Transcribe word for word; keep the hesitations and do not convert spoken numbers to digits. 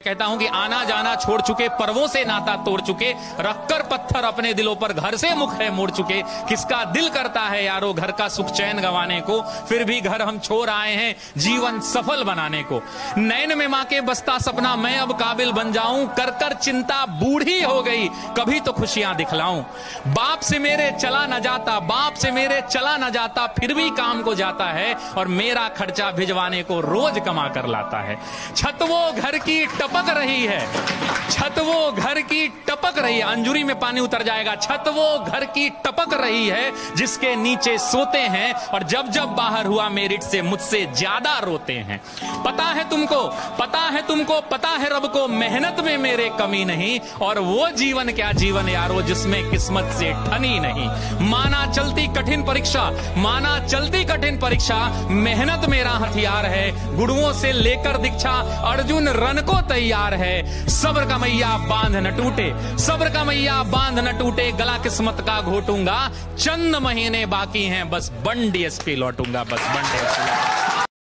कहता हूं कि आना जाना छोड़ चुके, पर्वों से नाता तोड़ चुके, रखकर पत्थर अपने दिलों पर घर से मुख है मोड़ चुके। किसका दिल करता है यारो घर का सुख चैन गंवाने को, फिर भी घर हम छोड़ आए हैं जीवन सफल बनाने को। नैन में मां के बसता सपना मैं अब काबिल बन जाऊं, कर कर चिंता बूढ़ी हो गई कभी तो खुशियां दिखलाऊं। बाप से मेरे चला न जाता, बाप से मेरे चला न जाता, फिर भी काम को जाता है और मेरा खर्चा भिजवाने को रोज कमा कर लाता है। छत वो घर की टपक रही है, छत वो घर की टपक रही है, अंजुरी में पानी उतर जाएगा। छत वो घर की टपक रही है जिसके नीचे सोते हैं, और जब जब बाहर हुआ मेरिट से मुझसे ज्यादा रोते हैं। पता है तुमको, पता है तुमको, पता है रब को मेहनत में मेरे कमी नहीं, और वो जीवन क्या जीवन यारो जिसमें किस्मत से ठनी नहीं। माना चलती कठिन परीक्षा, माना चलती कठिन परीक्षा, मेहनत मेरा हथियार है, गुरुओं से लेकर दीक्षा अर्जुन रन को तैयार है। सब्र का मैया बांध न टूटे, सब्र का मैया बांध न टूटे, गला किस्मत का घोटूंगा, चंद महीने बाकी हैं बस बन डीएसपी लौटूंगा, बस बन डीएसपी।